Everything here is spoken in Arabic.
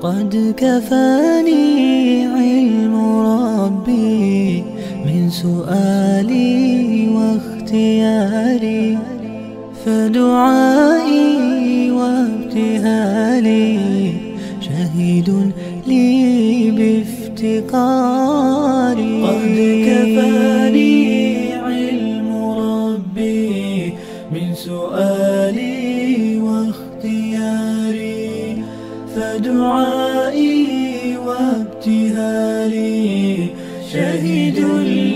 قد كفاني علم ربي من سؤالي واختياري، فدعائي وابتهالي شهيد لي بافتقاري. قد كفاني علم ربي من سؤالي واختياري، فدعائي وابتهالي شهيد